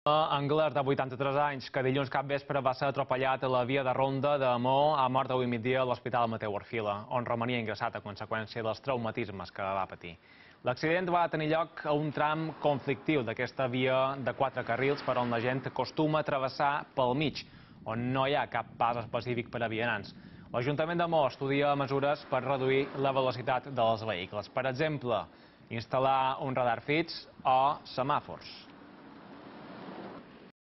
Anglès, de 83 anys, que dilluns capvespre va ser atropellat a la via de Ronda de Maó, ha mort avui migdia a l'Hospital Mateu Arfila, on romania ingressat a conseqüència dels traumatismes que va patir. L'accident va tenir lloc a un tram conflictiu d'aquesta via de 4 carrils per on la gent acostuma a travessar pel mig, on no hi ha cap pas específic per a vianants. L'Ajuntament de Maó estudia mesures per reduir la velocitat dels vehicles. Per exemple, instal·lar un radar fix o semàfors.